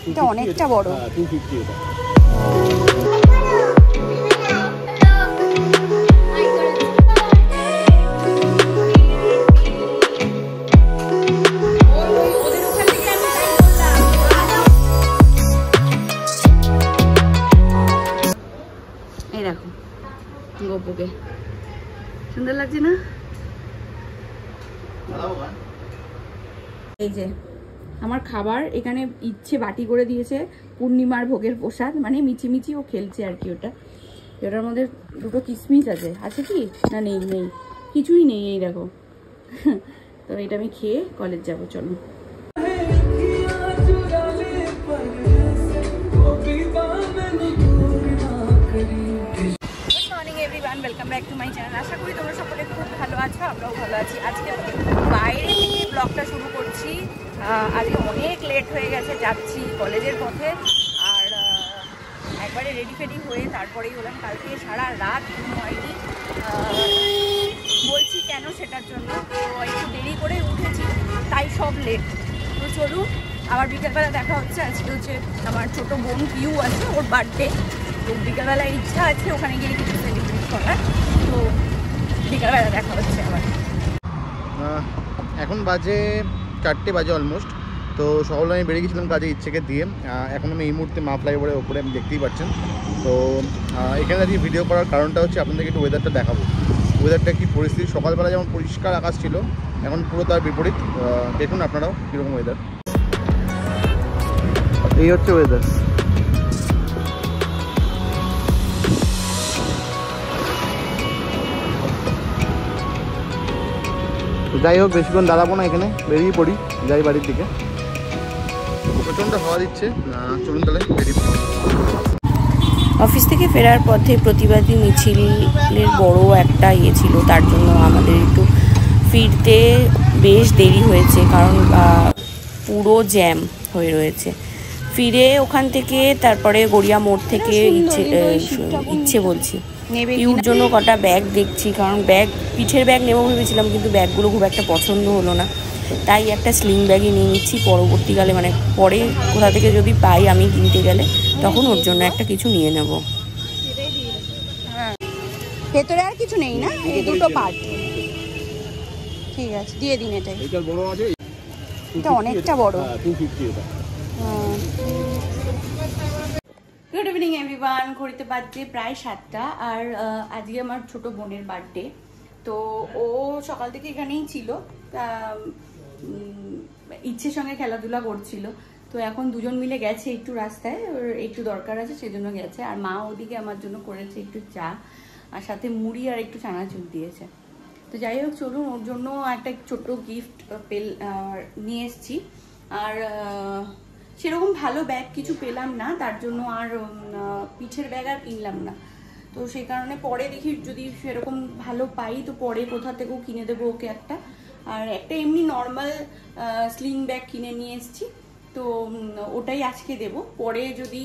এটা অনেকটা বড়। 250 এটা। এই দেখো গোপুকে সুন্দর লাগছে না? এই যে আমার খাবার এখানে ইচ্ছে বাটি করে দিয়েছে, পূর্ণিমার ভোগের প্রসাদ, মানে মিচিমিচি ও খেলছে আর কি। ওটার মধ্যে দুটো কিশমিশ আছে, আছে কি না নেই? নেই, কিছুই নেই। এই দেখো তো এটা আমি খেয়ে কলেজ যাবো। চলো। Welcome back to my channel. আশা করি তোমরা সকলে খুব ভালো আছো, আমরাও ভালো আছি। আজকে বাইরে থেকে ব্লগটা শুরু করছি। আজকে অনেক লেট হয়ে গেছে, যাচ্ছি কলেজের পথে। আর একবারে রেডি ফেডি হয়ে তারপরেই হলাম। কালকে সারা রাত ঘুম হয়নি, বলছি কেন সেটার জন্য। তো একটু দেরি করে উঠেছি, তাই সব লেট। তো চলুন, আবার বিকেলবেলা দেখা হচ্ছে। আজকে হচ্ছে আমার ছোটো বোন পিউ আছে, ওর বার্থডে। তো বিকেলবেলা ইচ্ছা আছে ওখানে গিয়ে কিছু সেলিব্রেট করার। তো বিকেলবেলা দেখা হচ্ছে আবার। এখন বাজে 4টে বাজে অলমোস্ট। তো সকালে আমি বেরিয়ে গেছিলাম কাজে ইচ্ছেকে দিয়ে। এখন আমি এই মুহূর্তে মা ফ্লাইওভারের ওপরে, আমি দেখতেই পাচ্ছেন। তো এখানে আজকে ভিডিও করার কারণটা হচ্ছে আপনাদেরকে একটু ওয়েদারটা দেখাবো। ওয়েদারটা কি পরিস্থিতি, সকালবেলা যেমন পরিষ্কার আকাশ ছিল, এখন পুরো তার বিপরীত। দেখুন আপনারাও কীরকম ওয়েদার। এই হচ্ছে ওয়েদার। যাই হোক, বেশিক্ষণ দাঁড়াবো না, এখানে বেরিয়ে পড়ি, যাই বাড়ির দিকে। প্রচণ্ড হাওয়া দিচ্ছে। চলুন তাহলে বেরিয়ে পড়ি। অফিস থেকে ফেরার পথে প্রতিবাদী মিছিলের বড় একটা ছিল, তার জন্য আমাদের একটু ফিরতে বেশ দেরি হয়েছে, কারণ পুরো জ্যাম হয়ে রয়েছে। ফিরে ওখান থেকে তারপরে গড়িয়া মোড় থেকে ইচ্ছে বলছি পিউর জন্য কটা ব্যাগ দেখছি, কারণ পিঠের ব্যাগ নেবো ভেবেছিলাম, কিন্তু ব্যাগগুলো খুব একটা পছন্দ হলো না। তাই একটা স্লিং ব্যাগই নিয়ে নিচ্ছি। পরবর্তীকালে মানে পরে কোথা থেকে যদি পাই আমি কিনতে গেলে, তখন ওর জন্য একটা কিছু নিয়ে নেব। ভেতরে আর কিছু নেই না, এই দুটো পার্ট। ঠিক আছে, দিয়ে দিন। এটাই, এটা অনেকটা বড়। 250 এটা। Good evening everyone. ঘড়িতে বাজছে প্রায় 7টা। আর আজকে আমার ছোট বোনের বার্থডে। তো ও সকাল থেকে এখানেই ছিল, ইচ্ছের সঙ্গে খেলাধুলা করছিল। তো এখন দুজন মিলে গেছে একটু রাস্তায়, ওর একটু দরকার আছে সেজন্য গেছে। আর মা ওদিকে আমার জন্য করেছে একটু চা, আর সাথে মুড়ি আর একটু চানাচুর দিয়েছে। তো যাই হোক, চলুন, ওর জন্য একটা ছোট্ট গিফট নিয়ে এসেছি। আর সেরকম ভালো ব্যাগ কিছু পেলাম না, তার জন্য আর পিঠের ব্যাগ আর কিনলাম না। তো সেই কারণে পরে দেখি যদি সেরকম ভালো পাই তো পরে কোথা থেকেও কিনে দেবো ওকে একটা। আর একটা এমনি নর্মাল স্লিং ব্যাগ কিনে নিয়ে এসেছি, তো ওটাই আজকে দেব। পরে যদি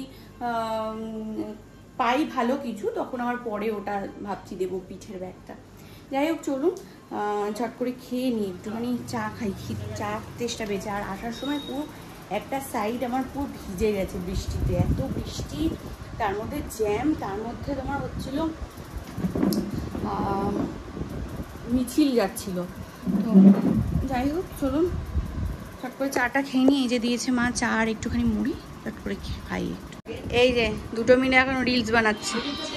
পাই ভালো কিছু, তখন আবার পরে ওটা ভাবছি দেবো পিঠের ব্যাগটা। যাই হোক, চলুন ঝট করে খেয়ে নিই, একটুখানি চা খাই। চা তেষ্টা পেয়েছে। আর আসার সময় পুরো একটা সাইড আমার পুরো ভিজে গেছে বৃষ্টিতে, এত বৃষ্টি, তার মধ্যে জ্যাম, তার মধ্যে তোমার হচ্ছিল মিছিল যাচ্ছিল। তো যাই হোক, চলুন চট করে চাটা খেয়ে নিই। এই যে দিয়েছে মা চা আর একটুখানি মুড়ি, চট করে খাই একটু। এই যে দুটো মিলে এখন রিলস বানাচ্ছি।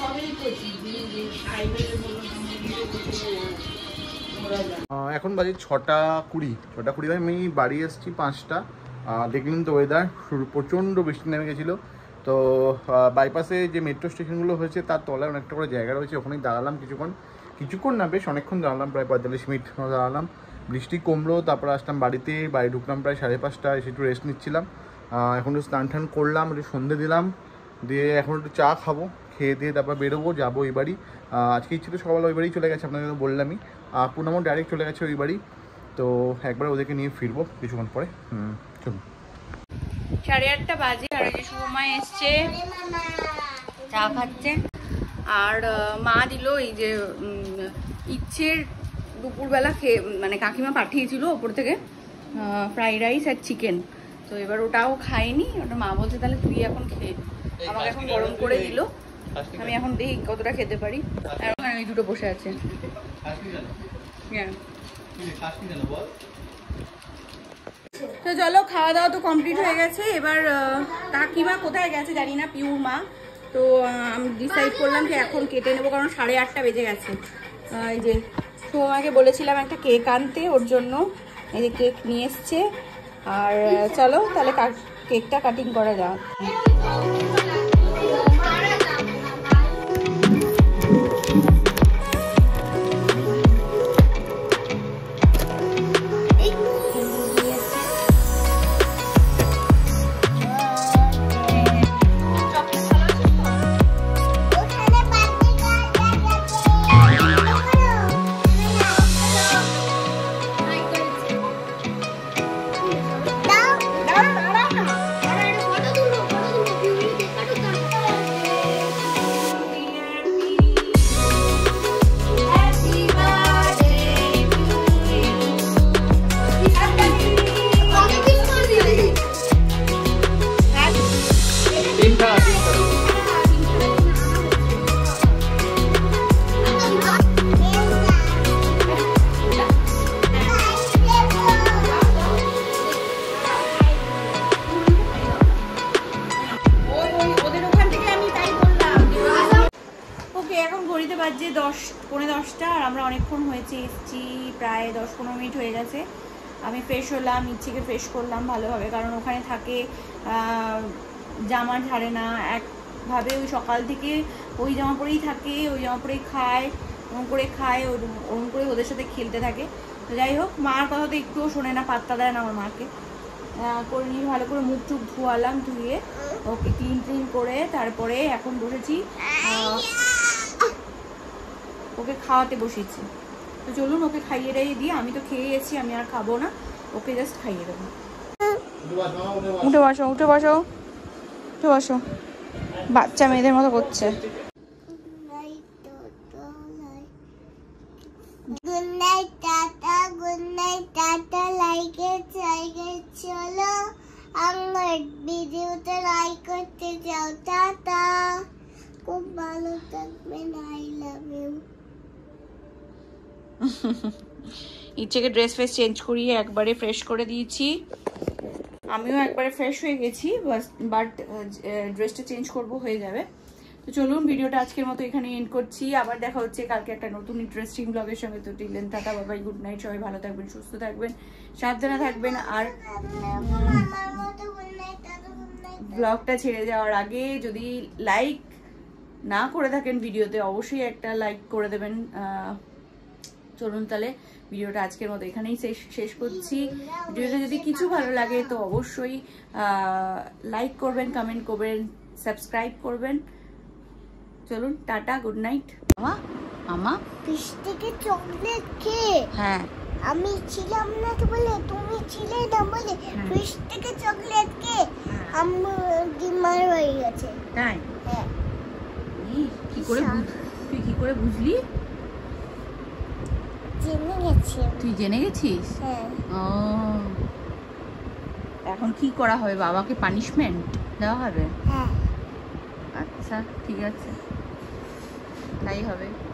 এখন বাজে 6:20। আমি বাড়ি এসেছি 5টা। দেখলেন তো ওয়েদার, প্রচণ্ড বৃষ্টি নেমে গেছিলো। তো বাইপাসে যে মেট্রো স্টেশনগুলো হয়েছে তার তলায় অনেকটা করে জায়গা রয়েছে, ওখানেই দাঁড়ালাম কিছুক্ষণ না, বেশ অনেকক্ষণ দাঁড়ালাম, প্রায় 45 মিনিট দাঁড়ালাম। বৃষ্টি কমলো, তারপর আসলাম বাড়িতে। বাড়ি ঢুকলাম প্রায় 5:30, এসে একটু রেস্ট নিচ্ছিলাম। এখন একটু স্নান টান করলাম, একটু সন্ধে দিলাম, দিয়ে এখন একটু চা খাবো, খেয়ে দিয়ে তারপর বেরোবো, যাবো ওই বাড়ি। আজকে ইচ্ছে তো সকালে ওই বাড়ি চলে গেছে, আপনাকে তো বললামই। পুনামও ডাইরেক্ট চলে গেছে ওই বাড়ি। তো একবার ওদেরকে নিয়ে ফিরবো কিছুক্ষণ পরে। চলুন। 8:30 বাজে, আর এই যে শুভমা এসছে, চা খাচ্ছে। আর মা দিল এই যে ইচ্ছের দুপুরবেলা মানে কাকিমা পাঠিয়েছিল ওপর থেকে ফ্রাইড রাইস আর চিকেন। তো এবার ওটাও খাইনি, ওটা মা বলছে তাহলে তুই এখন খেয়ে নি। আমাকে এখন গরম করে দিল, আমি এখন দেখি কতটা খেতে পারি। আর ওখানে ওই দুটো বসে আছে। তো চলো, খাওয়া দাওয়া তো কমপ্লিট হয়ে গেছে। এবার কাকিমা কোথায় গেছে জানি না, পিউর মা। তো আমি ডিসাইড করলাম যে এখন কেটে নেবো, কারণ 8:30 বেজে গেছে। এই যে তোমাকে বলেছিলাম একটা কেক আনতে, ওর জন্য এই যে কেক নিয়ে এসছে। আর চলো তাহলে কেকটা কাটিং করা যাক। বাজে 10:45 আর আমরা অনেকক্ষণ হয়েছে এসেছি, প্রায় 10-15 মিনিট হয়ে গেছে। আমি ফ্রেশ হলাম, ইচ্ছেকে ফ্রেশ করলাম ভালোভাবে, কারণ ওখানে থাকে জামা ঝাড়ে না একভাবে, ওই সকাল থেকে ওই জামা পরেই থাকে, ওই জামা পরেই খায়, ওরম করে ওদের সাথে খেলতে থাকে। তো যাই হোক, মার কথা তো একটুও শোনে না, পাত্তা দেয় না আমার মাকে। করে নিয়ে ভালো করে মুখ টুক ধোয়ালাম, ধুয়ে ওকে ক্লিন করে তারপরে এখন বসেছি, ওকে খাওয়াতে বসেছি। তো চলুন ওকে খাইয়ে দিয়ে, আমি তো খেয়ে এসেছি, আমি আর খাবো না, ওকে জাস্ট খাইয়ে দেবো। উঠে বসো, বাচ্চা মেয়েদের মতো করছে। গুড নাইট টাটা, লাইক চলো আমার ভিডিওতে লাইক করতে যাও, টাটা, খুব ভালো থাকবেন, আই লাভ ইউ। ইচ্ছেকে ড্রেস চেঞ্জ করিয়ে একবারে ফ্রেশ করে দিয়েছি, আমিও একবারে ফ্রেশ হয়ে গেছি, বাট ড্রেসটা চেঞ্জ করব, হয়ে যাবে। তো চলুন ভিডিওটা আজকের মতো এখানে এন্ড করছি, আবার দেখা হচ্ছে কালকে একটা নতুন ইন্টারেস্টিং ব্লগের সঙ্গে। তো টিলেন টাটা, বাবাই, গুড নাইট, সবাই ভালো থাকবেন, সুস্থ থাকবেন, সাবধানে থাকবেন। আর ব্লগটা ছেড়ে যাওয়ার আগে যদি লাইক না করে থাকেন ভিডিওতে, অবশ্যই একটা লাইক করে দেবেন। চলুন তাহলে ভিডিওটা আজকের মতো এখানেই শেষ করছি। ভিডিওটা যদি কিছু ভালো লাগে তো অবশ্যই লাইক করবেন, কমেন্ট করবেন, সাবস্ক্রাইব করবেন। চলুন টাটা, গুড নাইট। মামা ফিশ থেকে চকলেট খেয়ে, হ্যাঁ আমি ছিলাম না তো বলে, তুমি ছিলে না বলে, ফিশ থেকে চকলেট খেয়ে আমার ডিমার হয়ে গেছে। তাই? হ্যাঁ। তুই কি করে বুঝলি? জেনে গেছি। তুই জেনে গেছিস? হ্যাঁ। ও, এখন কি করা হবে? বাবাকে পানিশমেন্ট দেওয়া হবে? হ্যাঁ। আচ্ছা ঠিক আছে, তাই হবে।